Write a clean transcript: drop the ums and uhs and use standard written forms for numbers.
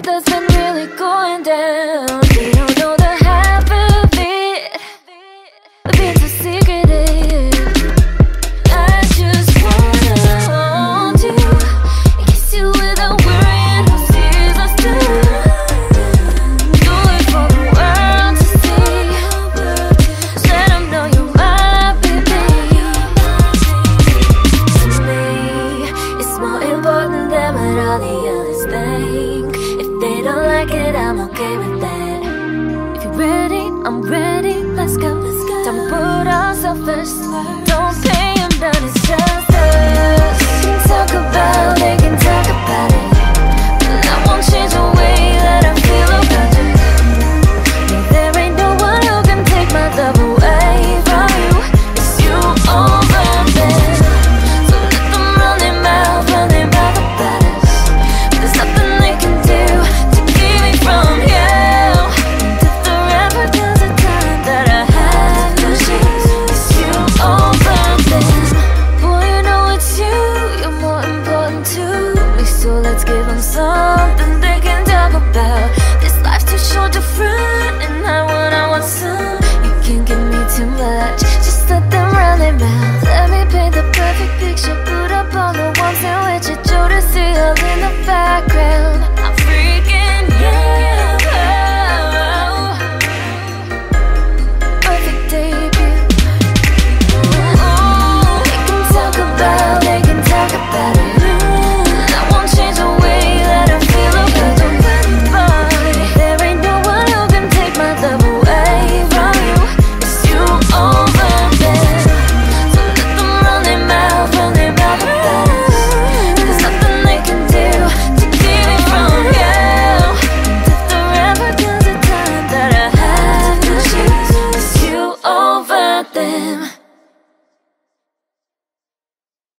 that's been really going down. They don't know the half of it. We've been so secretive. I just wanna hold you, kiss you without worrying who sees us do. Do it for the world to see. Let them know you're my baby. To me, it's more important than what all the others think. If they don't like it, I'm okay with that. If you're ready, I'm ready. Let's go. Don't put ourselves first. Don't pay them down, it's just us. They can talk about, they can talk about it, but I won't change the way that I feel about you. No, there ain't no one who can take my love away from you. It's you over them. So let them run their mouth about us. There's nothing they can do to keep me from you. And if there ever comes a time that I have to choose, it's you over them. Boy, you know it's you, you're more important to me. So let's give them something they